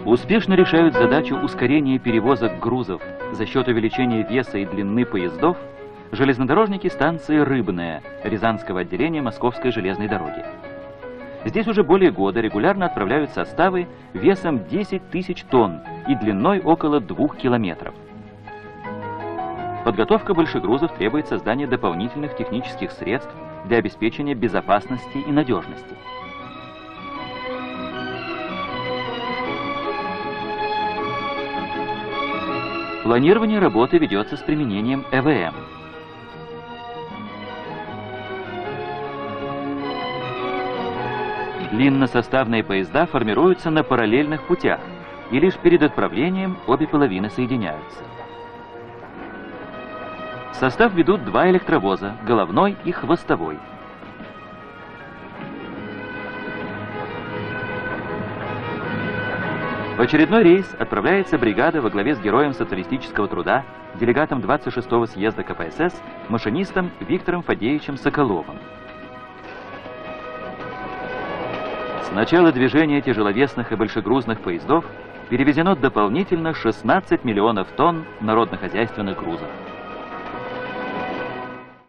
Успешно решают задачу ускорения перевозок грузов за счет увеличения веса и длины поездов железнодорожники станции «Рыбная» Рязанского отделения Московской железной дороги. Здесь уже более года регулярно отправляют составы весом 10 тысяч тонн и длиной около 2 километров. Подготовка большегрузов требует создания дополнительных технических средств для обеспечения безопасности и надежности. Планирование работы ведется с применением ЭВМ. Длинносоставные поезда формируются на параллельных путях, и лишь перед отправлением обе половины соединяются. В состав ведут два электровоза, головной и хвостовой. В очередной рейс отправляется бригада во главе с героем социалистического труда, делегатом 26-го съезда КПСС, машинистом Виктором Фадеевичем Соколовым. С начала движения тяжеловесных и большегрузных поездов перевезено дополнительно 16 миллионов тонн народно-хозяйственных грузов.